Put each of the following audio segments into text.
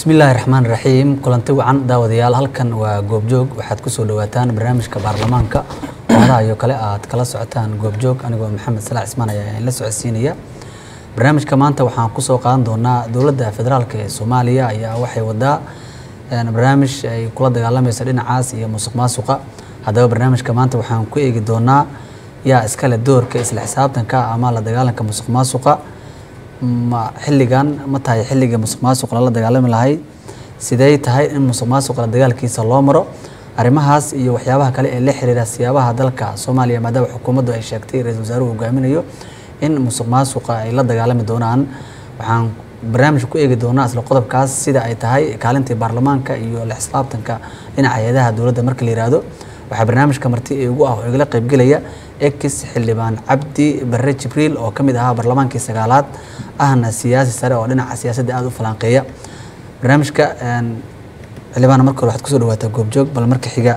بسم الله الرحمن الرحيم كلنتي وعن داوديال halkan waa goobjoog waxaad ku soo dhawaataan barnaamijka baarlamaanka wada iyo kale aad kala socotaan goobjoog anigoo Maxamed Salax Ismaan ayaa la socodsiinaya barnaamijka maanta waxaan ku soo qaadan doonaa dawladda federaalka ee Soomaaliya ayaa waxay wadaa barnaamij ay kula dagaalamayso dhinacaas iyo musuqmaasuqa hadaba barnaamijka maanta waxaan ku eegi doonaa yaa iska leh doorka isla xisaabtanka ama la dagaalanka musuqmaasuqa ma xilligan ma tahay xilliga musuqmaasuqa la dagaalami lahay sidee tahay in musuqmaasuqa la dagaalkiisa loo maro arimahaas iyo waxyaabaha kale ee la xiriira siyaabaha dalka Soomaaliya maadaama xukuumaddu ay sheegtay ra'iisul wasaaruhu hogaaminayo in musuqmaasuqa ay la dagaalami doonaan waxaan barnaamij ku eegi doonaa isla qodobkaas sida ay tahay kaalintii baarlamaanka iyo la xisaabtanka dhinaca hay'adaha dawladda marka la yiraahdo waxa barnaamijka marti ugu ah oo igala qayb galaya ex xildhibaan Cabdi Barre Jibriil oo kamid ah baarlamaankii sagaalaad ahna siyaasi sare oo dhinaca siyaasadda aad u falanqeeya barnaamijka xildhibaan markii hore waxaad ku soo dhawaataa goobjoog bal marka xiga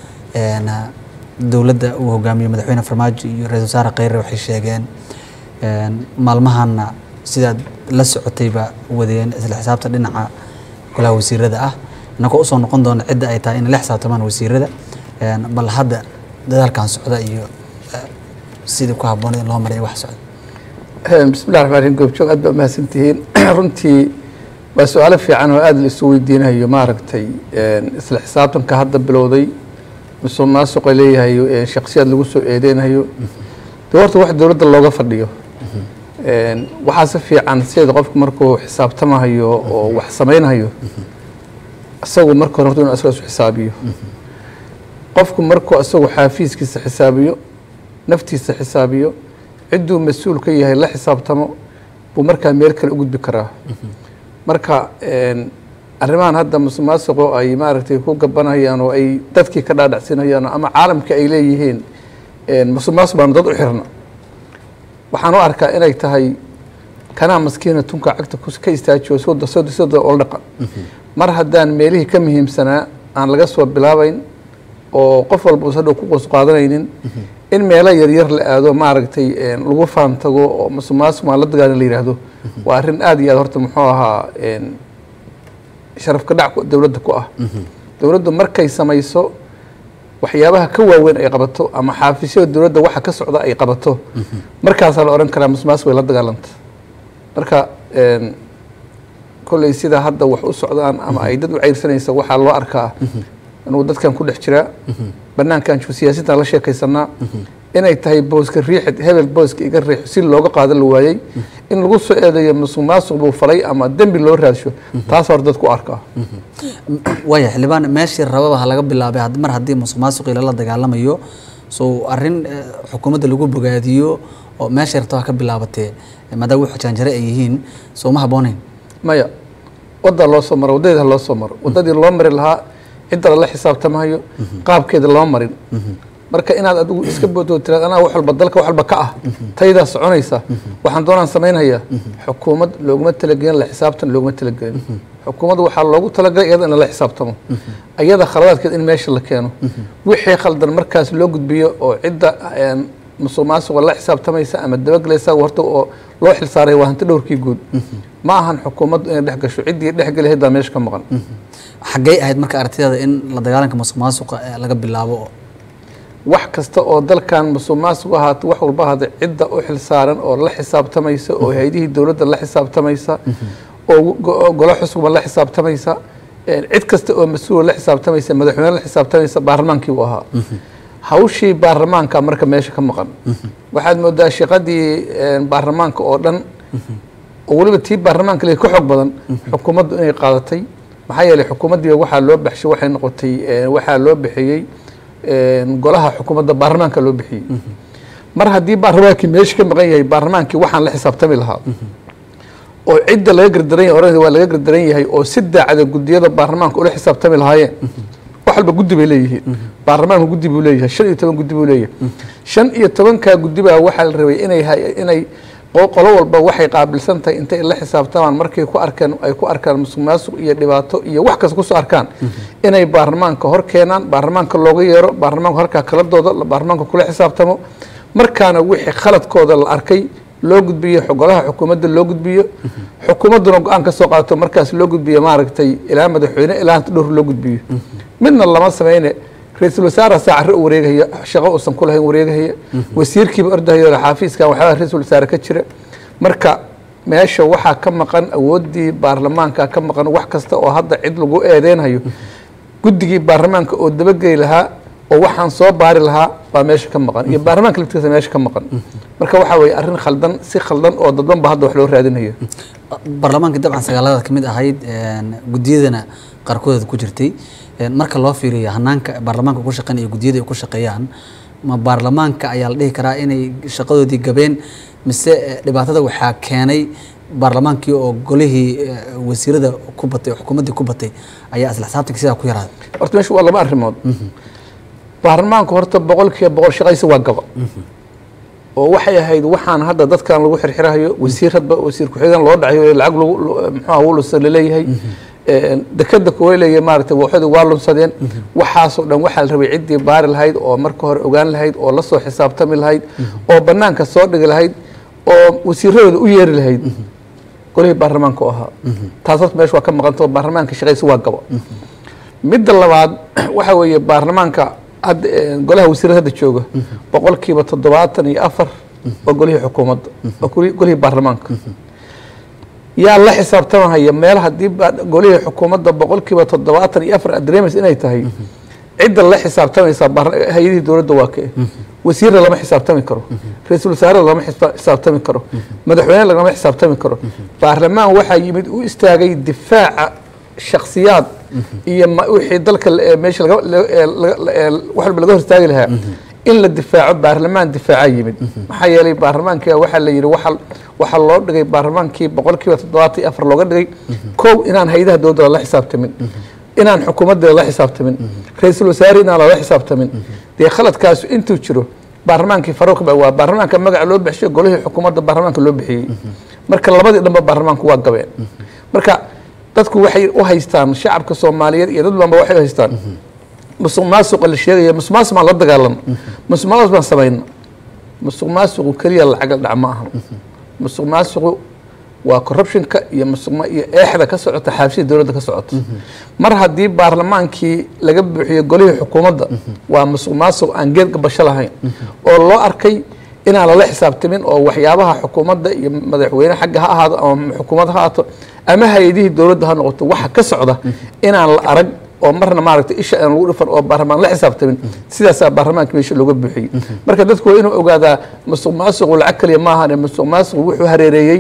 dawladda uu hogaamiyo madaxweyne Farmaajo iyo ra'iisul wasaare Khayre waxay sheegeen maalmahana sida la socotayba wadeen isla xisaabta dhinaca golaha wasiirada ah anagoo u soo noqon doona cidda ay tahay in la xisaabtamaan wasiirada bal hadda dadaalkan socda iyo sida ku haboon in loo maray wax socda bismillaahir rahmaanir rahiim goobjoog aad baa mahadsantihiin runtii waa su'aalo fiican oo aad la isu weydiinayo maaragtay isla xisaabtanka hadda bilowday musuqmaasuqa leeyahay shakhsiyaad lagu soo eedeynayo doorta wax dawladda looga fadhiyo waxa si fiican sida qofku markuu xisaabtamayo oo wax sameeynayo asagu markuu horto inuu asagu xisaabiyo qofku markuu asagu xaafiiskiisa xisaabiyo naftiisa xisaabiyo ciduu mas'uul ka yahay la xisaabtamo buu markaa meel kale u gudbi karaa marka arrimahan hadda musuqmaasuqa ay maaragtay ku gabanayaan oo ay dadkii ka dhaadhacsinayaan ama caalamka ay leeyihiin musuqmaasuq baan dad u xirna waxaan u arkaa inay tahay kana maskiina tunka cagta ka istaajiyo soo oo dhaqan mar haddaan meelihii ka muhiimsanaa aan laga soo bilaabayn oo qof walba uu ku qoys qaadanaynin in meelo yar yar la aado maaragtay lagu faantago oo musuqmaasuq ma la dagaalan la yiraahdo waa arrin aad iyo aad horta muxuu ahaa sharaf ka dhac dawladda ku ah dawladdu markay samayso waxyaabaha ka waaweyn ay qabato ama xafiisyada dawladda waxa ka socda ay qabato markaas la oran karaa musuqmaasuq way la dagaalanta marka kulay sida hadda wax u socdaan ama ay dad u ceyrsanaysa waxa loo arkaa inuu dadkan ku dhex jira banaankan siyaasadda la sheekaysanaa inay tahay booska riixid hebel booska iga riix si looga qaadan la waayay in lagu soo eedeeyo musuqmaasuq buu falay ama dambi loo raadsho taas hor dadku arkaa waya xildhibaan meeshii rababa laga bilaabay mar haddii musuqmaasuq la dagaalamayo soo arrin xukuumadda lagu bogaadiyo oo meeshii rabta ka bilaabatay maadaama wuxuu janjare ay yihiin soo ma haboonayn maya wada loo soo maro wadada loo soo maro wadadii loo mari lahaa inta la xisaabtamayo qaabkeeda loo marin marka inaad adigu iska boodoo tiraad ana wax walba dalka wax walba ka ah tayda soconaysa waxaan doonaan sameeynayaa xukuumad looguma talagelin la xisaabtan looguma talagelin xukuumadda waxa loogu talagalay iyada in la xisaabtamo ayada khaladaadkeed in meesha la keeno wixii khaldan markaas loo gudbiyo oo cidda musuqmaasuqa la xisaabtamaysa ama dabagalaysa warta oo loo xil saaray waa hanti dhowrkii guud ma ahan xukuumaddu inay dhex gasho ciddii dhex galayd baa meesha ka maqan xaggay ahayd marka aragtida in la dagaalanka musuqmaasuqa laga bilaabo wax kasta oo dalkan musuqmaasuq ahaat wax walba hada cidda u xil saaran oo la xisaabtamaysa oo hay'adihii dawladda la xisaabtamaysa oo golaha xusubka la xisaabtamaysa cid kasta oo mas'uul la xisaabtamaysa madaxweyne la xisaabtamaysa baarlamaankii uu ahaa hawshii baarlamaanka marka meesha ka maqan waxaad moodaa shaqadii baarlamaanka oo dhan oo waliba tii baarlamaanka leeyahay ka xog badan xukuumaddu inay qaadatay maxaa yeelay xukuumaddii waxaa loo baxshay waxay noqotay waxaa loo bixiyey golaha xukuumadda baarlamaanka loo bixiyey mar haddii baarlamaankii meesha ka maqan yahay baarlamaankii waxaan la xisaabtami lahaa oo cidda laga gardaran yahay oranaysa waa laga gardaran yahay oo si daacada guddiyada baarlamaanka ula xisaabtami lahaayeen wax walba guddi bay leeyihiin baarlamaanka guddi buu leeyahay 15 guddi buu leeyahay 15 guddi baa waxaa la rabay inay qolo walba waxay qaabilsan tahay intay la xisaabtamaan markay ku arkaan musuqmaasuq iyo dhibaato iyo wax kasta ku soo arkaan inay baarlamaanka hor keenaan baarlamaanka looga yeero baarlamaanka halka kala doodo baarlamaanka kula xisaabtamo markaana wixii khaladkooda la arkay loo gudbiyo golaha xukuumadda loo gudbiyo xukuumadduna go-aan ka soo qaato markaas loo gudbiyo maaragtay ilaa madaxweyne ilaa hanta dhowr loo gudbiyo midna lama sameyne ra-iisul wasaare saacare u wareegaya shaqo uusan ku lahayn wareegahaya wasiirkiiba ordahayo xaafiiskan waxyaalaha ra-iisul wasaare ka jira marka meesha waxaa ka maqan awooddii baarlamaanka ka maqan wax kasta oo hadda cid lagu eedeynayo guddigii baarlamaanka oo dabageli lahaa oo waxaan soo baari lahaa baa meesha ka maqan iyo baarlamaanka laftiisa meesha ka maqan marka waxaa weeye arrin khaldan si khaldan oo dadban ba hadda wax loo raadinayo baarlamaanka dabcan sagaalada ka mid ahayd guddiyadana qaarkooda ku jirtay marka loo fiiriyo hanaanka baarlamaanka ku shaqeyn iyo guddiyada ay ku shaqeeyaan ma baarlamaanka ayaa la dhihi karaa inay shaqadoodii gabeen mise dhibaatada waxaa keenay baarlamaankii oo golihii wasiirada ku batay oo xukuumaddii ku batay ayaa isla xisaabtanka sidaa ku yaraaday horta meesha waa laba arrimood baarlamaanku horta 100% shaqaysi waa gaba oo waxay ahayd waxaan hadda dadkan lagu xirxirayo wasiir hadba wasiir ku-xigeen loo dhacayo lacag lagu muxuu ahaa lusan leeyahay dekada kuwa leeyahay maaragtay waxooda waa lunsadeen waxaasoo dhan waxaa la rabay ciddii baari lahayd oo marka hore ogaan lahayd oo la soo xisaabtami lahayd oo bannaanka soo dhigi lahayd oo wasiiradooda u yeeri lahayd golihii baarlamaanka u ahaa taas horta meesha waa ka maqantao baarlamaanka shaqaysi waa gaba midda labaad waxa weeye baarlamaanka hadda golaha wasiirada hadda jooga 74% oo golihii xukuumadda oo golihii baarlamaanka yaa la xisaabtamaya meel haddii golihii xukuumadda 74% dareemaysa inay tahay cidda la xisaabtamaysa hay-adihii dowladda waa kee wasiirna lama xisaabtami karo ra-iisul wasaare lama xisaabtami karo madaxweyne lagama xisaabtami karo baarlamaan waxaa yimid u istaagay difaaca shakhsiyaad iyo wixii dalka meesha wax walba laga hor istaagi lahaa in la difaaco baarlamaan difaaca yimid maxaa yeelay baarlamaankii waxaa la yidhi waxaa loo dhigay baarlamaankii 74% looga dhigay kow inaan hay-adaha dowladda la xisaabtamin inaan xukuumadda la xisaabtamin ra-iisul wasaare inaan lala xisaabtamin dee khaladkaas intuu jiro baarlamaankii faruuq baa waa baarlamaanka magaca loo bixiyay golihii xukuumadda baarlamaanka loo bixiyey marka labadii dhanba baarlamaanku waa gabeen marka dadku waxay u haystaan shacabka Soomaaliyeed iyo dad badan waxay haystaan musuqmaasuq la sheegay musuqmaasuq la dagaalan musuqmaasuq baan sameeyna musuqmaasuq kaliya lacag dhac ma aha musuqmaasuq waa corruptionka iyo iyo eexda ka socota xaafisada dowladda ka socota mar haddii baarlamaankii laga buuxiyo golihii xukuumadda waa musuqmaasuq aan geed gabasho lahayn oo loo arkay inaan lala xisaabtamin oo waxyaabaha xukuumadda iyo madaxweyne xagga ha ahaado ama xukuumad ha ahaato ama hay-adihii dowladda ha noqoto waxa ka socda inaan la arag oo marna maaragtay isha aan lagu dhifan oo baarlamaan la xisaabtamin sidaasaa baarlamaanka meesha looga buuxiyey marka dadku waa inuu ogaadaa musuqmaasuqu lacag kaliya ma ahane musuqmaasuqu wuxuu hareereeyey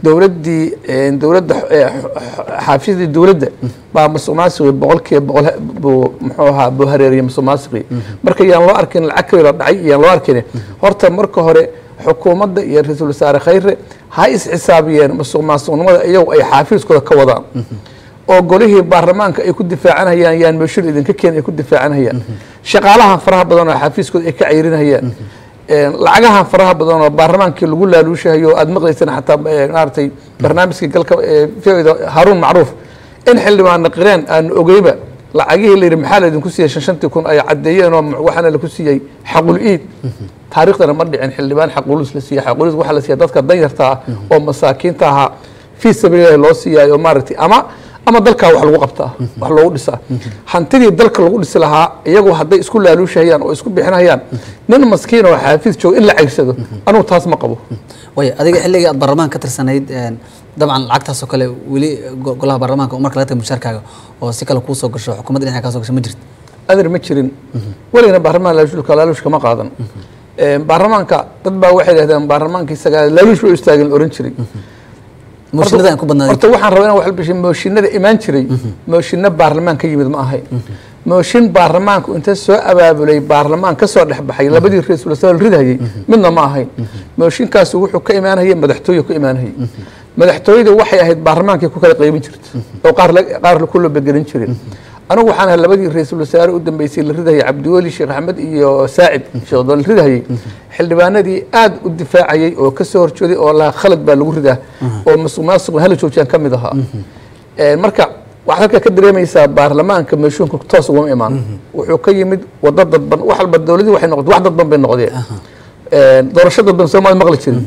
dowladda xaafisdii dowladda baa musuqmaasuqi 100% muxuu ahaa buu hareereeyey musuqmaasuqi marka yaan loo arkin lacag kaliya la dhacay yaan loo arkin horta marka hore xukuumadda iyo ra-iisul wasaare khayre ha is xisaabiyeen musuqmaasuqnimada iyagu ay xaafiiskooda ka wadaan oo golihii baarlamaanka ay ku difaacanayaan yaan meeshur idinka keen ay ku difaacanayaan shaqaalaha faraha badan oo xafiiskooda ay ka cayrinayaan lacagaha faraha badan oo baarlamaankii lagu laaluushayo aad maqlaysaan xataa maartay barnaamijka galka fiida Harun Macruuf in xildhibaan qireen aan ogeyba lacagihii la yiri maxaa la idinku siiyay 5,000 ay cadeeyeen oo waxana la ku siiyay xaqul iid taariikhdana ma dhicin xildhibaan xaqulus la siiyay xaqulus waxa la siiyay dadka danyarta oo masaakiinta ah fi sabiilillah loo siiyay oo maartay ama dalka wax lagu qabtaa wax loogu dhisaa hantidii dalka lagu dhisi lahaa iyagoo hadday isku laaluushayaan oo isku bixinayaan nin maskiin oo xaafiis joog in la cagsado anuu taas ma qabo way adiga xilliga aad baarlamaanka ka tirsanayd dabcan lacagtaas oo kale weli golaha baarlamaanka marka laga tago mushaarkaaga oo si kale kuu soo gasho xukuumadda dhinaca ka soo gasho ma jirto adeer ma jirin weligana baarlamaan laaluushka ma qaadan baarlamaanka dad baa waxay yidhahdeen baarlamaankii sagaal laaluush loo istaagin oran jiray mooshinada ku badnaaday horta waxaan rabaa inaan wax bishin mooshinada imaan jiray mooshinna baarlamaan ka yimid ma ahayn mooshin baarlamaanku inta soo abaabulay baarlamaan ka soo dhaxbaxay labadii ra'iisul wasaare ridayay midna ma ahayn mooshinkaas wuxuu ka imaanayay madaxtooyo ku imaanayay madaxtooyada waxay ahayd baarlamaankii ku kala qaybin jirtay oo qaar ku loo begelin jiray anigu waxaan ahay labadii ra'iisul wasaare u dambeysay la ridayay Cabdiweli Sheekh Axmed iyo Saacid Sheekh Doon ridayay xildhibaanadii aad u difaacayay oo ka soo horjeeday oo la khalad baa lagu ridaa oo musuqmaasuq hal joojiyaan ka mid ahaa marka waxaad halka ka dareemaysaa baarlamaanka meeshuunka toos uga imaan wuxuu ka yimid wada dadban wax walba dawladii waxay noqotay wax dadban bay noqdeen doorasho dadban Soomaali maqli jirin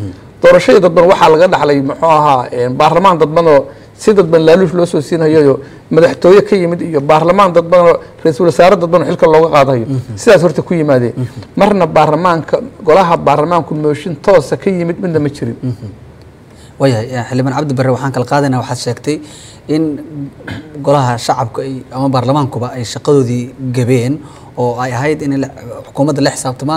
doorashadii dadban waxaa laga dhaxlay muxuu ahaa baarlamaan dadbanoo si dadban laaluush loo soo siinayo madaxtooye ka yimid iyo baarlamaan dadbanoo ra-iisul wasaare dadbanoo xilka looga qaadayo sidaas horta ku yimaadeen marna baarlamaanka golaha baarlamaanku mooshin toosa ka yimid midna ma jirin wayahay xildhibaan cabdi barre waxaan kala qaadanaa waxaad sheegtay in golaha shacabka ama baarlamaankuba ay shaqadoodii gabeen oo ay ahayd in xukuumadda la xisaabtamaan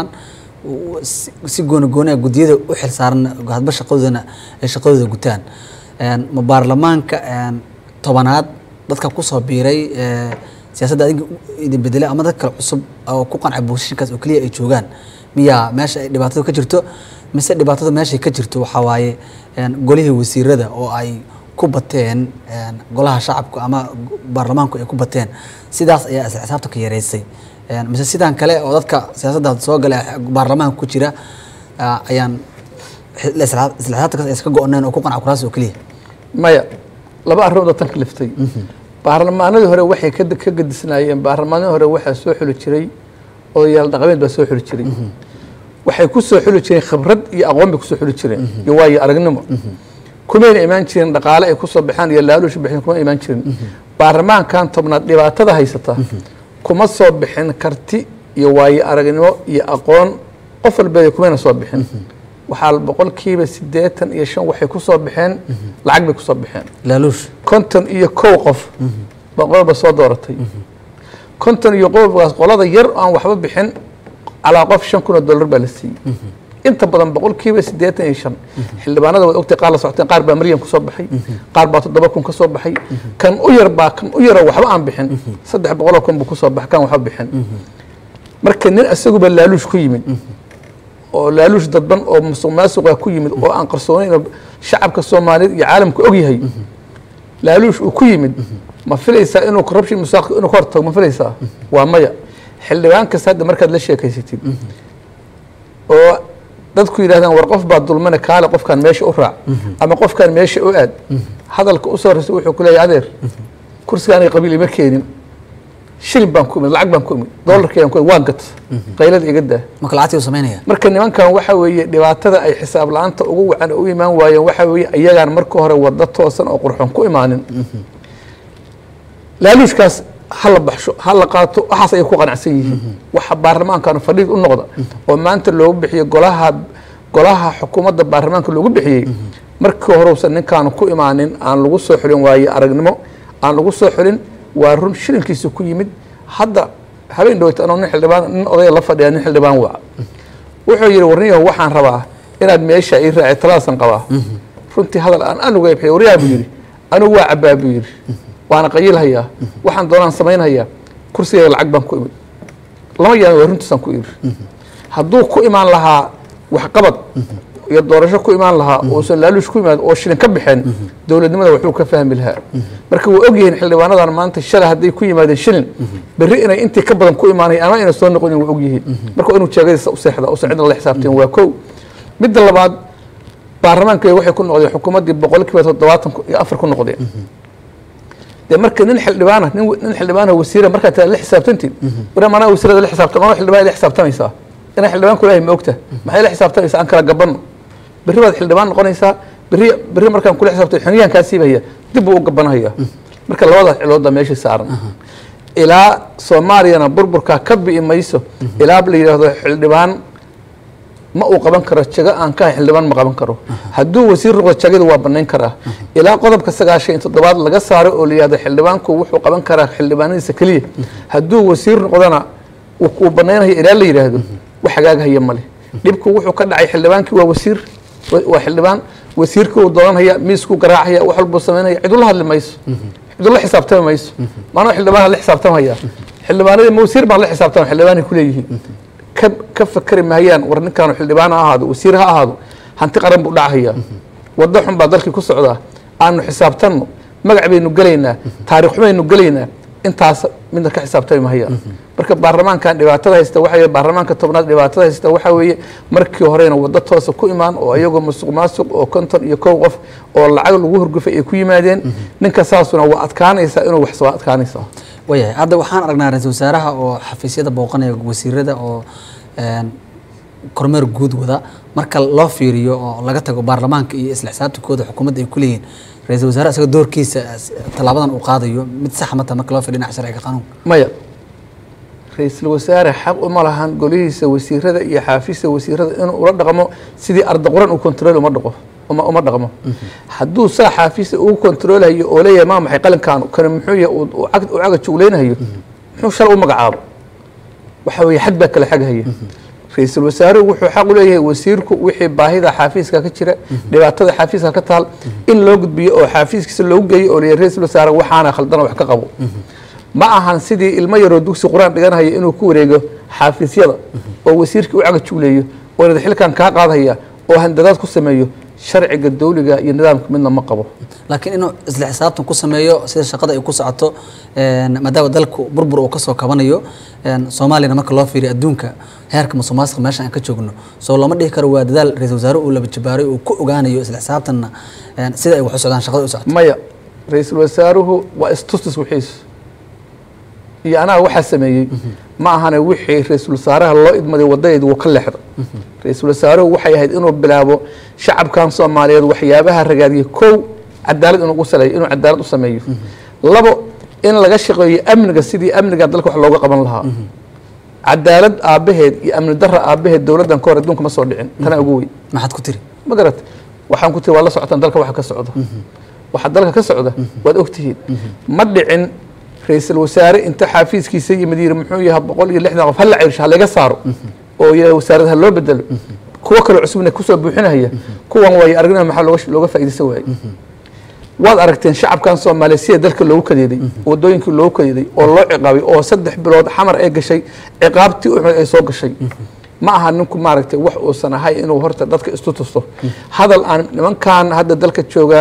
si gooni gooni guddiyada u xilsaaran hadba shaqadoodana ay shaqadooda gutaan ma baarlamaanka tobanaad dadka kusoo biiray siyaasadda adiga idin bedelay ama dad kale cusub oo ku qancay booshinkaas oo keliya ay joogaan miyaa meesha ay dhibaatadu ka jirto mise dhibaatada meeshay ka jirto waxaa waaye golihii wasiirada oo ay ku bateen golaha shacabka ama baarlamaanku ay ku bateen sidaas ayaa isla xisaabtanka yareysay mise sidaan kale oo dadka siyaasadda soo galay baarlamaanka ku jira ayaan isla xisaabtankaas iska go-oneen oo ku qanca kuraas oo keliya maya laba arrimood oo tan kaliftay baarlamaanadii hore waxay ka gadisnaayeen baarlamaanadii hore waxaa soo xuli jiray odayaal dhaqameed baa soo xuli jiray waxay ku soo xuli jireen khibrad iyo aqoon bay ku soo xuli jireen iyo waayo aragnimo kumayna imaan jirin dhaqaale ay ku soo baxaan iyo laaluush bixin kuma imaan jirin baarlamaankan tobnaad dhibaatada haysata kuma soo bixin karti iyo waayo aragnimo iyo aqoon qof walba kumayna soo bixin waxaa boqolkiiba 85 waxay ku soo baxeen lacag bay ku soo baxeen laaluush 51 qof boqolba soo dooratay 51 qof qolada yar aan waxba bixin على قف $5,000 بالسي أنت بدن بقول كيف سديت إيشان حلبانا ده وقت قال صعتين قارب مريم كصوب بحي قارب تضبكم كصوب بحي كان أير كان أير وحبا عم بحن صدق بقولكم بكصوب بح كان وحب بحن مركن السوق باللالوش كيمن أو لالوش ضدبن أو مسوماس وكيمن أو أنقرصونين شعب كالصومالي عالم كأجي لالوش وكيمن ما فليسا إنه كربش مساق إنه كرته ما فليسا ومايا xildhibaan kasta hadda markaad la sheekaysatid oo dadku yiraahdaan war qof baa dulmana kaale qofkan meesha u raac ama qofkan meesha u aad hadalka u soo rasa wuxuu ku leeyahay adeer kursigaan ay qabiil ima keenin shilin baan ku imid lacag baan ku imid doolarkayaan ku waan gat qaylada iga daa marka lacagtii uu sameynaya marka nimankan waxa weeye dhibaatada ay xisaab la'aanta ugu wacan u imaan waayeen waxa weeye iyagaan marka hore wada toosan oo qurxoon ku imaanin laaluushkaas هلا بحشو هلا قاتو أحس يكون قناعسين وحب برلمان كانوا فريق النقطة وما أنت اللي وبحي قلها حكومة البرلمان كله وبحي مركو هروس إن كانوا كو إيمانين عن لغوص حلين ويا أرجنمو عن لغوص حلين ورم شيلن كيسو كل يمد حدا هبين دوت أنا نحل دبان قضية الله فدي نحل دبان وع وحير ورنيه وحن رباه إن أدميش إير اعتراضا قواه فهمتي هذا الآن أنا جايب حي وريا بيري أنا واعب بيري وأنا قيل هيا وحن دوران سمين هيا كرسي العقب بان كويمد لما يجي ورنت سان كوير هدو كو إيمان لها وحقبض يدورشة كو إيمان لها وصل لالوش كو إيمان وشين كبحين دولة نمدا وحلو كفهم لها مركب وأجين حلوانا دار ما أنت الشلا هدي كو إيمان الشلن بالرئنا أنت كبضن كو إيمان هي أما إن الصون نقول وأجيه مركب إنه تشاجر وسحدة وسعدنا الله حسابتين وكو بدل الله بعد برلمان كي وحي يكون قضية حكومة دي بقول لك بتوضعات أفر كون قضية ده مركز ننحل لبانه وسيرة مركز الحساب تنتين ولا ما أنا وسيرة الحساب تما نحل لبانه الحساب تميسا أنا حل لبان كلها موقته ما هي الحساب تميسا أنكر قبلنا بري حل لبان قنيسا بري مركز كل حساب حنيا كاسيبه هي دبوا قبلنا هي مركز الوضع ماشي سعرنا إلى سوماليا أنا بربر ككب إميسو إلى بلي حل لبان ما هو قبان كره شجع أن كان حلبان ما قبان كره هدو وزير رغد شجع دوا بنين كره إلى قضب كسجع شيء تضبط لقى صار أولي هذا حلبان كوح وقبان كره حلبان السكلية هدو وزير رغدنا وبنين هي إلى اللي يرهدو وحجاج هي ماله ليبكو وح وكذا عي حلبان كوا وزير وحلبان وزير كوا ضلان هي ميسكو قراع هي وحلب الصمين هي عدول هذا الميس عدول الله حساب تام ميس ما أنا حلبان اللي حساب تام هي حلبان الموسير ما اللي حساب تام حلبان كليه كفكر مهيان ورن كانوا حلبان هذا وسيرها هذا هنتي قرن بودع هي وضحهم بدلك كسعدا أنه حسابتنا مقعبين نقلينا تاريخ حمين نقلينا أنت من ذاك حسابتنا مهيان مركب برلمان كان دبعتها يستوحي برلمان كتبنا دبعتها يستوحي مركب هرين وضدتها سكو إيمان وأيوجو مسق وكنتر يكوقف والعقل وهرج في يكوي مادين نكساسنا وأتكان يسألون وحسوا أتكان يسا وياه هذا وحنا رجعنا رئيس وزراء أو حفيسية بوقنا وزيرة أو kormeer guud wada marka loo fiiriyo oo laga tago baarlamaanka iyo isla xisaabtankooda xukuumadda ay ku leeyihiin ra-iisul wasaare isaga doorkiisa tallaabadan uu qaadayo mid sax ma taha marka loo fiiriyo dhinaca sharciga qanuunka maya ra-iisul wasaare xaq uma lahan golihiisa wasiirada iyo xaafisa wasiirada inuu ula dhaqmo sidii arda quran uu control uma dhaqmo hadduu saa xaafisa ugu controlayo oo leeyahay maa maxay qalinkan kana muxuu yahay uu caga jugleynayo muxuu shal u magacaabo waxa weeye xad baa kala xagahaya ra-iisul wasaaruhu wuxuu xaq u leeyahay wasiirku wixii baahida xaafiiska ka jira dhibaatada xaafiiska ka taal in loo gudbiyo oo xaafiiskiisa loogu geeyo oo leeyahay ra-iisul wasaare waxaana khaldana wax ka qabo ma ahan sidii ilmo yaroo dugsi qur-aan dhiganaya inuu ku wareego xaafiisyada oo wasiirkii u caga jugleeyo oo inad xilkan kaa qaadaya oo handadaad ku sameeyo sharciga dawliga iyo nidaamka midna ma qabo laakiin inuu isla xisaabtan ku sameeyo sida shaqada ay ku socoto maadaama dalku burbur uu kasoo kabanayo soomaaliyana marka loo fiiriyo adduunka heerka musuqmaasuqa meesha aan ka joogno soo lama dhihi karo waa dadaal ra-iisul wasaare uu laba jabaaray uu ku ogaanayo isla xisaabtanna sida ay wax u socdaan shaqada u socoto maya ra-iisul wasaaruhu waa istustus wixiis iyo anaga waxaa sameeyey ma ahane wixii ra-iisul wasaaraha loo idmaday wadadeedi wuu ka leexdo ra-iisul wasaaruhu waxay ahayd inuu bilaabo shacabkan soomaaliyeed waxyaabaha ragaadiyay kow cadaalad inuu saleeyo inuu cadaalad u sameeyo labo in laga shaqeeyo amniga sidii amniga dalka wax looga qaban lahaa cadaalad aabaheed iyo amni darra aabaheed dowladdan ka hor adduunka ma soo dhicin tana ugu weyn maxaad ku tiri ma garat waxaan ku tiri waa la socotaan dalka waxa ka socda waxa dalka ka socda waad ogtihiin ma dhicin ra-iisul wasaare inta xaafiiskiisa yimid yiri muxuu yahay 160 qof hal ceyrsha laga saaro oo yaa wasaaradaha loo bedelo kuwa kale cusubna ku soo buuxinaya kuwan way aragnaa maxaa looga faa'iideysan waayay waad aragteen shacabkan Soomaaliyeed dalka loogu kadeeday wadooyinkii loogu kadeeday oo loo ciqaabay oo 3 bilood xamar ay gashay ciqaabtii ay soo gashay ma aha ninku maaragtay wax uu sanahay inuu horta dadka istu tusto hadal aan nimankan hadda dalka jooga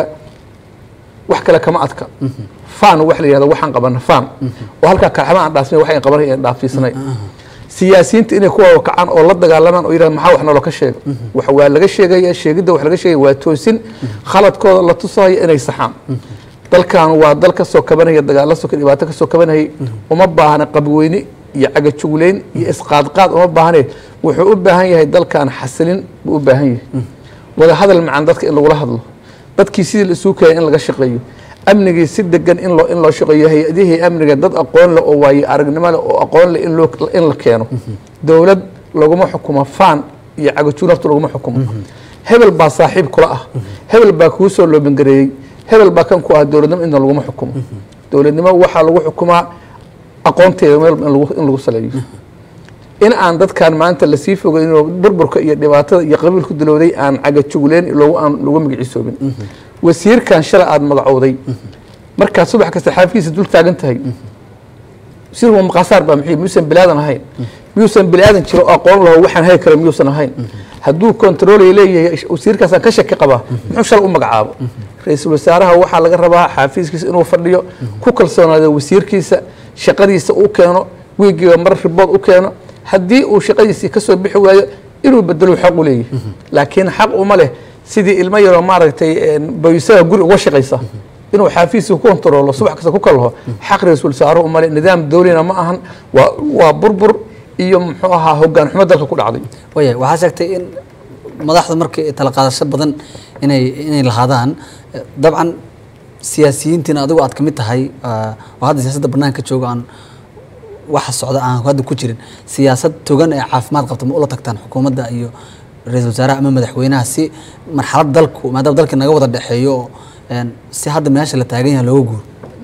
wax kale kama adka faan wax la yiraahdo waxaan qabana faan oo halka kacama aan dhaafsay waxay qabanayeen dhaafisnay siyaasiyiinta inay kuwa kacaan oo la dagaalamaan oo yiraahdo maxaa wax nolo ka sheego wax waa laga sheegay sheegida wax laga sheegay waa toosin khaladkooda la tusayo inay saxaan dalkan waa dalka soo kabanaya dagaal la soo dhibaato ka soo kabanayay uma baahna qabweyni iyo caga jugleyn iyo isqaadqaad uma baahna wuxuu u baahan yahay dalkan xasilin u baahan yahay wada hadal macaan dadka in lagu la hadlo dadkii sidii la isugu keenay in laga shaqeeyo amnigii si degan in loo shaqeeyo hay'adihii amniga dad aqoon leh oo waayo aragnimo leh oo aqoon leh in la keeno dawlad laguma xukumo faan iyo cagajulafta laguma xukumo hebel baa saaxiib kula ah hebel baa kuu soo looban gareeyay hebel baa kan ku ah dawladnimo in laguma xukumo dawladnimo waxaa lagu xukumaa aqoonteeda meel in lagu saleeyo in aan dadkan maanta la sii fogeyno burburka iyo dhibaatada iyo qabiilku dilowday aan cagajugleen lagu magaciisoobin wasiirkan shalay aad magacowday markaa subax kasta xaafiisa dul taagan tahay sirwa maqasaar baa maxay miyuusan bilaadan ahayn miyuusan bilaadan jiro aqoon laho waxaan hay kara miyuusan ahayn hadduu controlay leeyahay wasiirkaasaan ka shaki qabaa muxuu shalay u magacaabo ra-iisul wasaaraha waxaa laga rabaa xaafiiskiisa inuu fadhiyo ku kalsoonaado wasiirkiisa shaqadiisa uu keeno wiigiiba mar ribood u keeno haddii uu shaqadiisii ka soo bixi waayo inuu bedelo xaq u leeyahay laakiin xaq uma leh sidii ilmo yaroo maaragtay boysaha guri uga shaqaysa inuu xaafiiska ku kontrolo subax kasta ku kalaho xaq ra-iisul wasaaruhu uma leh nidaam dawlina ma ahan waa burbur iyo muxuu ahaa hoggaan xumo dalka ku dhacday waya waxaa sheegtay in madaxda markii tala qaadasho badan inay lahaadaan dabcan siyaasiyiintiina adigu aad ka mid tahay oo hadda siyaasadda bannaanka jooga aan waxa socda aan hadda ku jirin siyaasad togan ee caafimaad qabta ma ula tagtaan xukuumadda iyo ra-iisul wasaaraha ama madaxweynaha si marxalad dalku maadaama dalka naga wada dhexeeyo si hadda meesha la taagan yahay looga guuro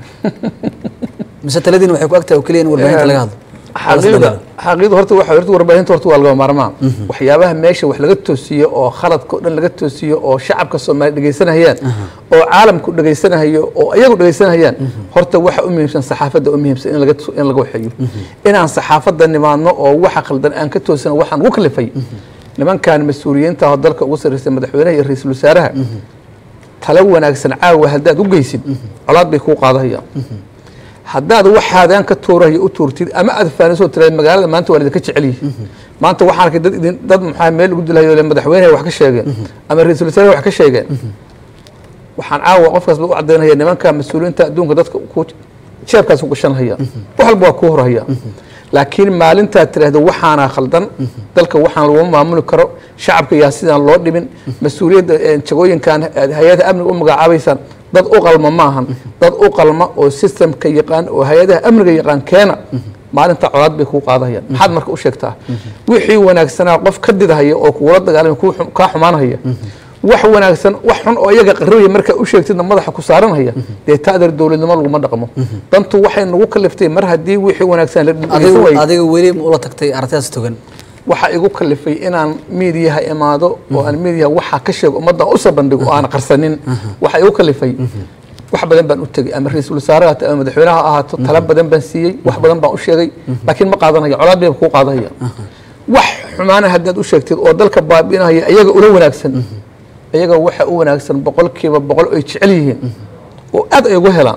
mise taladiina waxay ku agtahay oo keliya in warbaahinta laga hadlo xaqiiqda horta warbaahinta horta waa laga maarmaan waxyaabaha meesha wax laga toosiyo oo khaladka dhan laga toosiyo oo shacabka Soomaaliyeed dhageysanayaan oo caalamku dhageysanayo oo ayagu dhageysanayaan horta waxa u muhiimsan saxaafadda u muhiimsan in laga waxeeyo inaan saxaafadda nimaadno oo waxa khaldan aan ka toosan waxaan ugu kalifay nimankan mas'uuliyiinta oo dalka ugu sarreeyay madaxweynaha iyo ra'iisul wasaaraha talo wanaagsan caawa haddaad u geysid colaad bay ku qaadayaan haddaad waxaadaan ka tuurayo u tuurtid ama aad faaniso tiraad magaalada maanta waa idinka jecel yihiin maanta waxaan arkay dad maxaa meel ugu dilayo madaxweynaha wax ka sheegeen ama ra'iisul wasaaraha wax ka sheegeen waxaan caawa qofkaas u cadeynaya nimanka mas'uuliyiinta adduunka dadka ku jeebkaas ku gashanaya wax walba waa ku horaya laakiin maalintaa tiraahdo waxaana khaldan dalka waxaan lagu maamuli karo shacabka yaa sidaan loo dhimin mas-uuliyadda jagooyinkan hay-adaha amniga u magacaabaysaan dad u qalma maahan dad u qalma oo systemka yaqaan oo hay-adaha amniga yaqaan keena maalinta colaad bay kuu qaadahayaan maxaad marka u sheegtaa wixii wanaagsanaa qof ka didahaya oo kugula dagaalamay kaa xumaanahaya wax wanaagsan wax xun oo iyaga qarrabaya markaa u sheegtidna madaxa ku saaranhaya dee taadar dowladnimo laguma dhaqmo dantu waxay nagu kaliftay mar haddii wixii wanaagsan la dhigay adiga weli ma ula tagtay arrintaas togan waxa igu kalifay inaan miidiyaha imaado oo aan miidiyaha waxa ka sheego ummadda u soo bandhigo oo aan qarsanin waxa igu kalifay wax badan baan u tagay ama ra'iisul wasaaraha ama madaxweynaha ahaato tala badan baan siiyey wax badan baan u sheegay laakiin ma qaadanayo colaad bay ku qaadaya wax xumaana haddaad u sheegtid oo dalka baabiinaya iyaga ula wanaagsan iyaga waxa u wanaagsan boqolkiiba boqol ay jecel yihiin oo aad ay ugu helaan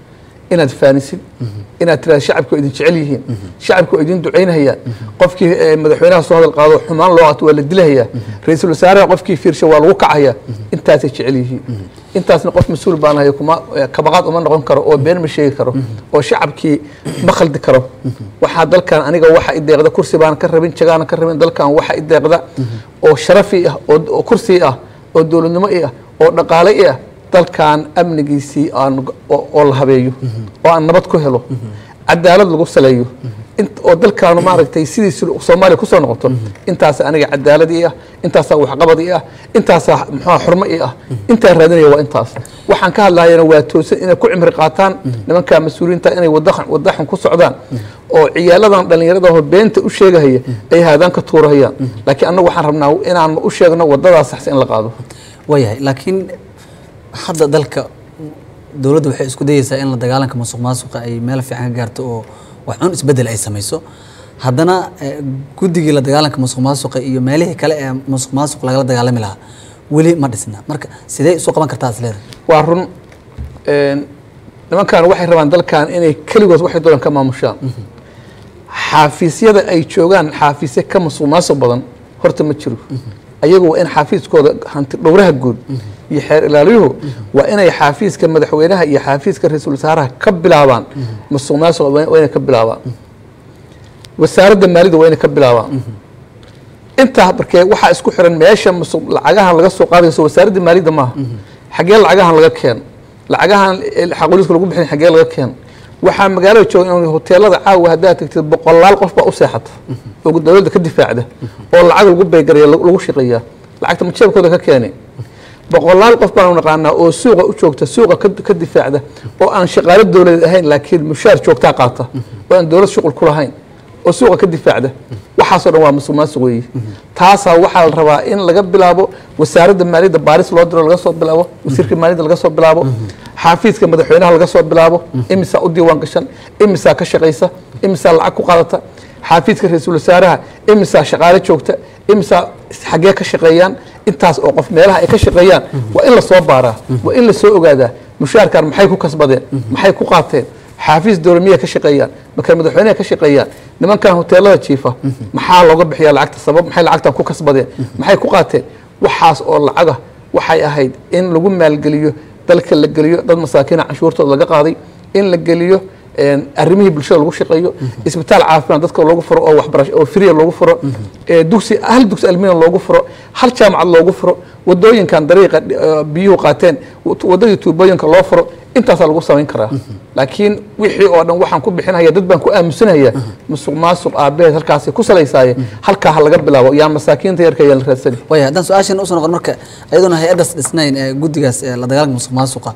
inaad faanisid inaad tiraahdo shacabku idin jecel yihiin shacabku idin duceynayaan qofkii madaxweynaha soo hadal qaado xumaan loo qaato waa la dilayaa ra'iisul wasaaraha qofkii fiirsha waa lagu kacayaa intaasay jecel yihiin intaasna qof mas-uul baan ahay kabaqaad uma noqon karo oo been ma sheegi karo oo shacabkii ma khaldi karo waxaa dalkan aniga waxa i deeqda kursi baan ka rabin jagaana ka rabin dalkan waxa i deeqda oo sharafi ah oo kursi ah oo dowladnimo ah oo dhaqaale ah dalkan amnigiisii oo la habeeyo oo aan nabad ku helo cadaalad lagu saleeyo oo dalkaanu maaragtay sidiisa Soomaaliya ku soo noqoto intaas aniga cadaalad ah intaas waxqabad ah intaas maxaa xurmo ah inta raadinaya waa intaas waxaan ka hadlaayana waa toosan inay ku cimri qaataan nimanka mas'uuliyiinta inay wadaxan ku socdaan oo ciyaaladan dhalinyarada oo beenta u sheegahaya ay haadaan ka tuurayaan laakiin anagu waxaan rabnaa inaan u sheegno wadadaas sax in la qaado wayahay laakiin hadda dalka dawladdu waxay isku dayaysaa in la dagaalanka musuqmaasuqa ay meel fiican ka gaarto oo wax un isbedel ay samayso haddana guddigii la dagaalanka musuqmaasuqa iyo meelihii kale ee musuqmaasuq lagala dagaalami lahaa weli ma dhisna marka sidee isu qaban kartaa isleeda waa run nimankan waxay rabaan dalkan inay keligood waxay doonaan ka maamushaan xaafiisyada ay joogaan xafiisyo ka musuqmaasuq badan horta ma jiro ayagu waa in xafiiskooda hanti dhowraha guud iyo xeer ilaaliyuhu waa inay xafiiska madaxweynaha iyo xafiiska ra'iisul wasaaraha ka bilaabaan musuqmaasuq waa inay ka bilaabaan wasaaradda maaliyadda waa inay ka bilaabaan intaa markee waxaa isku xiran meesha lacagahan laga soo qaadayo wasaaradda maaliyadda maaha xagee lacagahan laga keen lacagahan xaquuliska lagu bixin xagee laga keen waxaa magaalada jooga in hoteelada caawa haddaad tagtid boqolaal qof baa u seexata oo dowladda ka difaacda oo lacag lagu beegaraya lagu shaqeeyaa lacagta majeebkooda ka keenay boqolaal qof baan naqaanaa oo suuqa u joogta suuqa ka difaacda oo aan shaqaale dowladeed ahayn laakiin mushaar joogtaa qaata oo aan dowlad shuqul ku lahayn oo suuqa ka difaacda waxaasoo dhan waa musuqmaasuq weeye taasaa waxaa la rabaa in laga bilaabo wasaaradda maaliyadda baaris loo diro laga soo bilaabo wasiirka maaliyadda laga soo bilaabo xafiiska madaxweynaha laga soo bilaabo imisaa u diiwaan gashan imisaa ka shaqaysa imisaa lacag ku qaadata xafiiska ra'iisul wasaaraha imisaa shaqaale joogta imisaa xagee ka shaqeeyaan intaas oo qof meelaha ay ka shaqeeyaan waa in la soo baaraa waa in la soo ogaadaa mushaarkan maxay ku kasbadeen maxay ku qaateen xafiis dowlamiya ka shaqeeyaan marka madaxweynaha ka shaqeeyaan nimankan hoteelada jiifa maxaa looga bixiyaa lacagta sabab maxay lacagtan ku kasbadeen maxay ku qaateen waxaas oo lacaga waxay ahayd in lagu maalgeliyo dalka la geliyo dad masaakiina canshuurtooda laga qaaday in la geliyo arrimihii bulshada lagu shaqeeyo isbitaal caafimaad dadka loogu furo oo waxbarasho oo free loogu furo dugsi almiina loogu furo hal jaamacad loogu furo wadooyinkan dariiqa biyuhu qaateen wadadii tuubooyinka loo furo intaasaa lagu samayn karaa laakiin wixii oo dhan waxaan ku bixinaya dad baan ku aamusanaya musuqmaasuq aabaheed halkaasi ku salaysaaye halkaa ha laga bilaabo yaa masaakiinta yarka yaa la raadsani waya haddaan su-aashan usoo noqon marka iyadoona hay-addaas dhisnayn ee guddigaas la dagaalanka musuqmaasuqa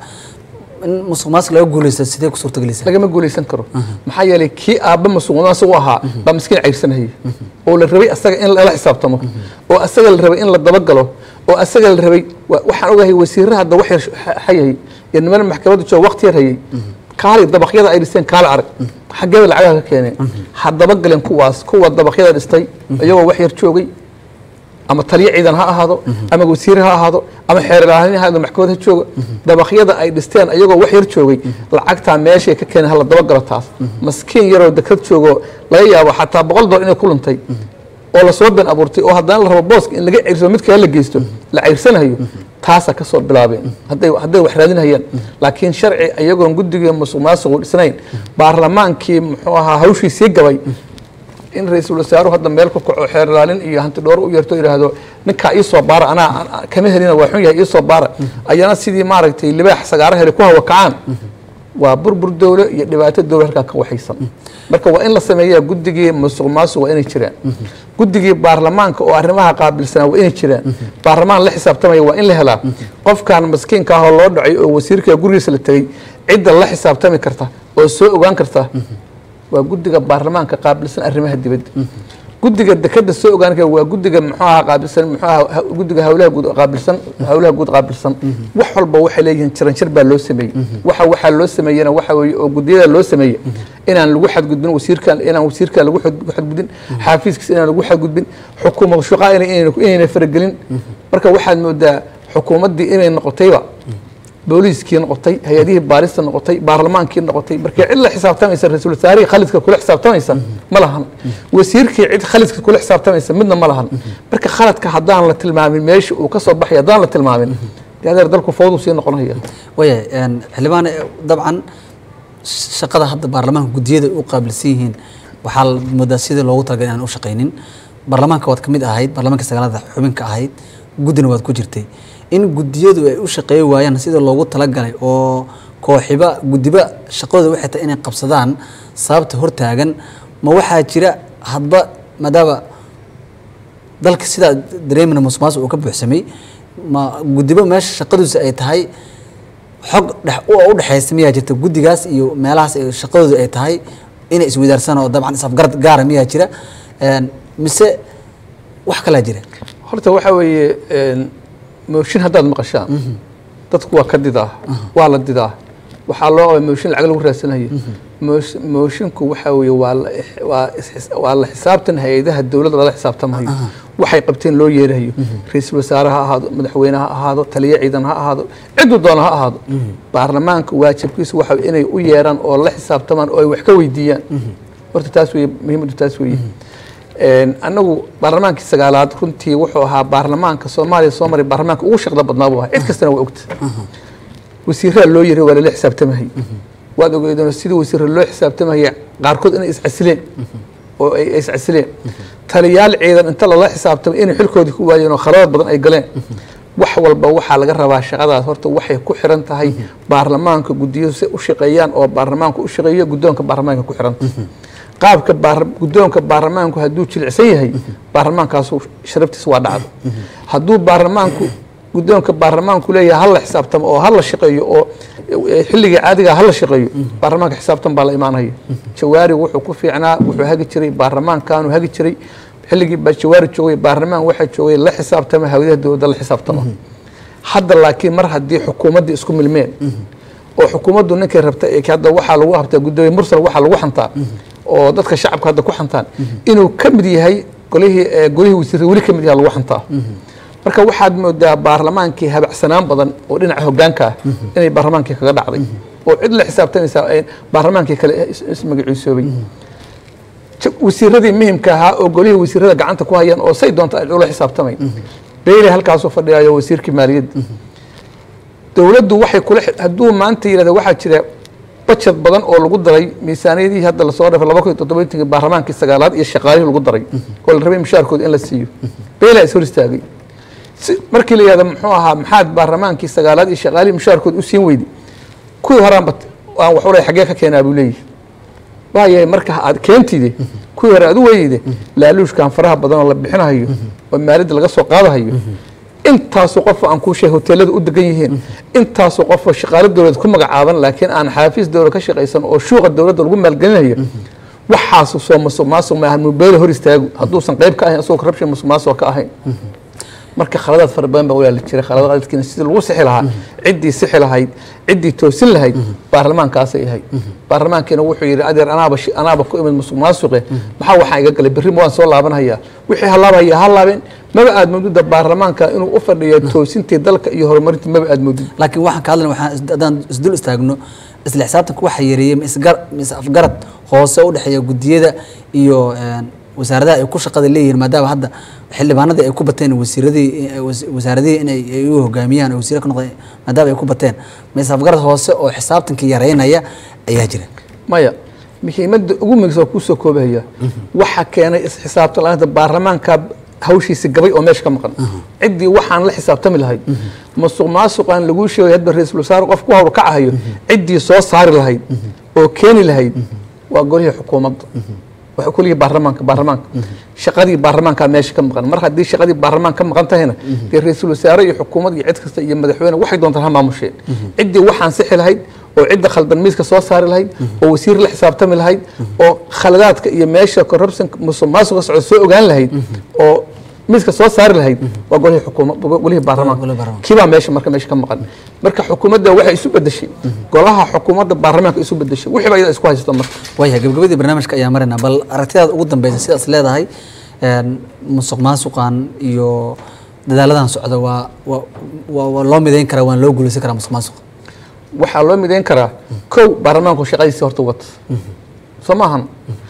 in musuqmaasuq laga guuleysta sidee ku suurtagelaysa lagama guuleysan karo maxaa yeelay kii aabba musuqmaasuq u ahaa baa miskiin caybsanayay oo la rabay asaga in lala xisaabtamo oo asaga la rabay in la dabagalo oo asaga la rabay waxaan ogahay wasiirada hadda wax yar hayay iyo niman maxkamadda jooga waqti yar hayay kaali dabaqyada ay dhisteen kaala arag xageeda lacagaha ka keeneen haddaba galeen kuwa dabaqyada dhistay iyagoo wax yar joogay ama taliye ciidan ha ahaado ama wasiir ha ahaado ama xeer ilaalin ha ahaado maxkamad ha jooga dabaqyada ay dhisteen iyagoo wax yar joogay lacagtaa meeshay ka keeneen hala dabagalo taas maskiin yaroo dekad joogo laga yaabo xataa $100 inay ku luntay oo la soo been abuurtay oo haddana la rabo booska in laga ciirsado mid kale la geysto la ciirsanayo taasaa ka soo bilaabeen hadday wax raadinayaan laakiin sharci iyagoon guddiga musuqmaasuq u dhisnayn baarlamaankii muxuu ahaa hawshii sii gabay in ra-iisul wasaaruhu hadda meel ku kaco xeer ilaalin iyo hanti dhoor u yeerto yidhaahdo ninkaa ii soo baara anaa kama helina waa xun yahay ii soo baara ayana sidii maaragtay libaax sagaaro helay ku hawa kacaan waa burbur dowlo iyo dhibaato dowlo halkaa ka waxaysan marka waa in la sameeyaa guddigii musuqmaasuq waa inay jiraan guddigii baarlamaanka oo arrimaha qaabilsanaa waa inay jiraan baarlamaan la xisaabtamaya waa in la helaa qofkan maskiinka ah oo loo dhacay oo wasiirka gurigiisa la tegey cidda la xisaabtami karta oo soo ogaan karta waa guddiga baarlamaanka qaabilsan arrimaha dibadda guddiga dekada soo ogaan kara waa guddiga muxuu ahaa qaabilsan muxuu ahaa guddiga hawlaha guud qaabilsan wax walba waxay leeyihiin jiranjir baa loo sameeyey waxaa loo sameeyana waxa weeye oo guddiyada loo sameeyey inaan lagu xadgudbin wasiirka lagu xadgudbin xaafiiskiisa inaan lagu xadgudbin xukuumad shaqaa inayna faragelin marka waxaad moodaa xukuumaddii inay noqotayba booliiskii noqotay hay-adihii baarista noqotay baarlamaankii noqotay markii cid la xisaabtamaysa ra-iisul wasaarihii khalidka kula xisaabtamaysa ma lahan wasiirkii cid khalidka kula xisaabtamaysa midna ma lahan marka khaladka haddaan la tilmaamin meesha uu ka soo baxay haddaan la tilmaamin adeer dalku fawdu sii noqonaya waya xildhibaan dabcan shaqada hadda baarlamaanka guddiyada u qaabilsan yihiin waxaa moodaa sidii loogu talagalay inaan u shaqaynin baarlamaanka waad ka mid ahayd baarlamaanka sagaalada xubinka ahayd guddina waad ku jirtay in guddiyadu ay u shaqeey waayaan sida loogu talagalay oo kooxiba guddiba shaqadooda waxay tahay inay qabsadaan sababta hortaagan ma waxaa jira hadba maadaama dalka sidaa dareemina musuqmaasuq uu ka buuxsamay ma guddiba meesha shaqadiisa ay tahay xog u dhexaysa miyaa jirta guddigaas iyo meelahaas ay shaqadooda ay tahay inay isweydaarsan oo dabcan isafgarad gaara miyaa jira mise wax kalaa jira horta waxaa weeye mooshin haddaad maqashaan dadku waa ka didaa waa la didaa waxaa loo qabay mooshin lacag lagu raadsanayo moshinku waxaa weeye waa la xisaabtan hay-adaha dowladda lala xisaabtamayo waxay qabteen loo yeerayo ra-iisul wasaare ha ahaado madaxweyne ha ahaado taliye ciidan ha ahaado cidduu doona ha ahaado baarlamaanka waajibkiisu waxa inay u yeeraan oo la xisaabtamaan oo ay wax ka weydiiyaan horta taas weye muhiimaddu taas weeye anagu baarlamaankii sagaalaad runtii wuxuu ahaa baarlamaanka soomaaliya soo maray baarlamaanka ugu shaqda badnaa buu ahaa cid kastana waa ogta wasiiraa loo yeeray waa lala xisaabtamahayay waad ogeydeen sidii wasiira loo xisaabtamahaya qaarkood inay iscasileen oo ay iscasileen taliyaal ciidan inta lala xisaabtamay inay xilkoodii ku waayeen oo khaladaad badan ay galeen wax walba waxaa laga rabaa shaqadaas horta waxay ku xiran tahay baarlamaanka guddiyadu si u shaqeeyaan oo baarlamaanku u shaqeeyo guddoonka baarlamaanka ku xiran qaabka guddoonka baarlamaanku hadduu jilicsan yahay baarlamaankaasu sharaftiisa waa dhacda hadduu baarlamaanku guddoonka baarlamaanku leeyahay hal la xisaabtamo oo hal la shaqeeyo oo xilliga caadiga hal la shaqeeyo baarlamaanka xisaabtan baa la imaanaya jawaari wuxuu ku fiicnaa wuxuu hagi jiray baarlamaankaanu hagi jiray xilligii baa jawaari joogay baarlamaan waxaa joogay la xisaabtama hawadaha dowladda la xisaabtamo hadda laakiin mar haddii xukuumaddii isku milmeen oo xukuumaddu ninkay rabta hadda waxaa lagu habtaa guddoomiye mursal waxaa lagu xantaa oo dadka shacabka hadda ku xantaan inuu ka mid yahay golihii wasiirada weli ka mid yahay lagu xantaa marka waxaad moodaa baarlamaankii habacsanaan badan oo dhinaca hoggaanka ah inay baarlamaankii kaga dhacday oo cid la xisaabtanaysaa baarlamaankii kale ismagaciisoobay wasiiradii muhimka ahaa oo golihii wasiirada gacanta ku hayaan oo say doonta ula xisaabtamay beyle halkaasuu fadhiyayo wasiirkii maaliyadda dowladdu waxay hadduu maanta yidhahda waxaa jira bajad badan oo lagu daray miisaaniyadii hadda lasoo dhafay 2017 baarlamaankii sagaalaad iyo shaqaalihii lagu daray oo la rabay mushaarkooda in la siiyo beela is hor istaagay markii la yidhahda muxuu ahaa maxaad baarlamaankii sagaalaad iyo shaqaalihii mushaarkooda u siin weydi kuwii horaanba aan wax ulay xaggee ka keenaa buu leeyahay waayahay marka aad keentide kuwii hore aad u weyde laaluushkan faraha badan oo la bixinahayo oo maaliyadda laga soo qaadahayo intaasoo qof aan kuu sheegay hoteelada u degan yihiin intaasoo qof oo shaqaale dowlad ku magacaaban laakiin aan xaafiis dowlad ka shaqaysan oo shuuqa dowladda lagu maalgelinayo waxaasu soo musuqmaasuq maahan mobeyle hor istaagu hadduusan qayb ka ahayn asagoo corruption musuqmaasuq ka ahayn marka khaladaad fara badan baa walaali jiray khaladaadkiina sidii lagu sixi lahaa ciddii sixi lahayd ciddii toosin lahayd baarlamaankaasay ahayd baarlamaankiina wuxuu yidhi adeer anaaba ku imid musuqmaasuqe maxaa waxaan iga galay berri ma waan soo laabanhayaa wixii halaabahaya ha laabeen maba aad moodida baarlamaanka inuu u fadhiyo toosintii dalka iyo horumarinta maba aad moodid laakiin waxaan ka hadlayna waxaan haddaan isdul istaagno isla xisaabtanka waxa yareeyay mis afgarad hoose u dhexeeya guddiyada iyo wasaaradaha ay ku shaqada leeyihiin maadaama hadda xildhibaanadii ay ku bateen wasaaradihii inay u hogaamiyaan oo wasiiro ka noqdeen maadaama ay ku bateen mis afgarad hoose oo xisaabtanka yareynaya ayaa jira maya muhiimadda ugu muhiimsan ku soo koobaya waxa keenay isxisaabtan la'aanta baarlamaanka hawshiisa gabay oo meesha ka maqan ciddii waxaan la xisaabtami lahayd musuqmaasuqan lagu sheegay hadba ra'iisul wasaare qof ku hawr ka ahayo ciddii soo saari lahayd oo keeni lahayd waa golihii xukuumadda waxa kulliye baarlamaanka shaqadii baarlamaanka meesha ka maqan mar haddii shaqadii baarlamaanka ka maqan tahayna dee ra'iisul wasaare iyo xukuumad iyo cid kasta iyo madaxweyne waxay doontaan ha maamusheen ciddii waxaan sixi lahayd oo cidda khaldan miiska soo saari lahayd oo wasiir la xisaabtami lahayd oo khaladaadka iyo meesha corruption musuqmaasuqa socda soo ogaan lahayd oo miiska soo saari lahayd waa golihii xukuumad golihii baarlamaanka kiibaa meesha ka maqan marka xukuumadda waxay isu bedeshay golaha xukuumadda baarlamaanka isu bedeshay wixii baa iyada isku haysta marka waayahay gabagabadii barnaamijka ayaa marayna bal aragtidaada ugu dambeysa sidaas leedahay musuqmaasuqan iyo dadaaladan socda waa loo midayn karaa waan loo guulaysan karaa musuqmaasuqa waxaa loo midayn karaa kow baarlamaanku shaqadiisa horta wata soo maahan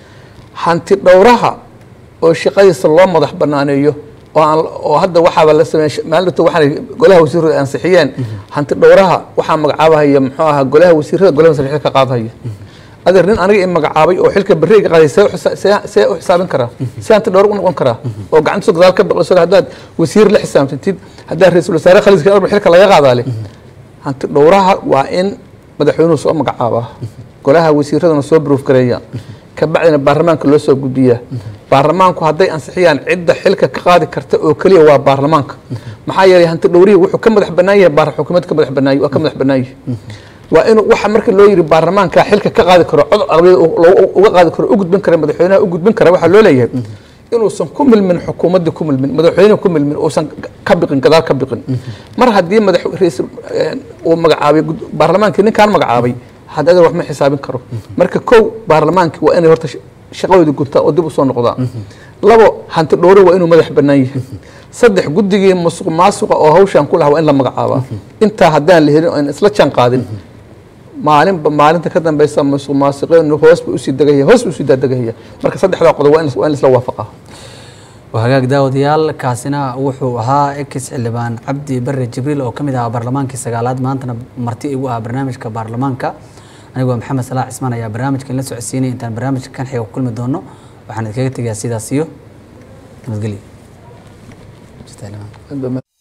hanti dhowraha oo shaqadiisa loo madax banaaneeyo oo hadda waxaaba la sameeyay maalinta waxaan golaha wasiirada ansixiyeen hanti dhowraha waxaa magacaabaya muxuu ahaa golaha wasiirada golaha wasiirada ka qaadaya adeer nin aniga in magacaabay oo xilka bariga qaaday see u xisaabin karaa si hanti dhowr u noqon karaa oo gacantiisa gadaal ka baqayso haddaad wasiir la xisaabtantid haddaad ra'iisul wasaare khaliiska arba xilka laga qaadaale hanti dhowraha waa in madaxweynuhu soo magacaabaa golaha wasiiradana soo proof gareeya kabacdina baarlamaanka loo soo gudbiyaa baarlamaanku hadday ansixiyaan cidda xilka ka qaadi karta oo kaliya waa baarlamaanka maxaa yeelay hanti dhowrihi wuxuu ka madax bannaan yahay xukuumad ka madax bannaan waa ka madax bannaan yahay waa inuu waxa marka loo yiri baarlamaanka xilka ka qaadi karo cod aqlabiyad uga qaadi karo u gudbin kara madaxweynaha u gudbin kara waxa loo leeyahay inuusan ku milmin xukuumadda ku milmin madaxweynaha ku milmin uusan ka biqin gadaal ka biqin mar haddii ra'iisul uu magacaabay baarlamaankii ninkaan magacaabay haddana wax ma xisaabin karo marka kow baarlamaankii waa inay horta shaqadooda guntaa oo dib u soo noqdaan labo hanti dhowri waa inuu madax bannaan yahay saddex guddigii musuqmaasuqa oo hawshan ku lahaa waa in la magacaabaa intaa haddaan la helin oo aan isla jaan qaadin maalinta ka dambeysa musuqmaasuqeenu hoos buu usii degaya marka saddexdaa qodob waa in isla waafaqaa وهاجاك داود يال كاسنا وحو ها إكس حلبان عبدي بر جبريل أو كميدا برلمان كسجالات ما أنتنا مرتي إجوا برنامج كبرلمان كا أنا جوا محمد صلاح اسمنا يا برنامج كان لسه عسيني أنت برنامج كان حيو كل مدونه وحنا كي تجي سيدا سيو تقولي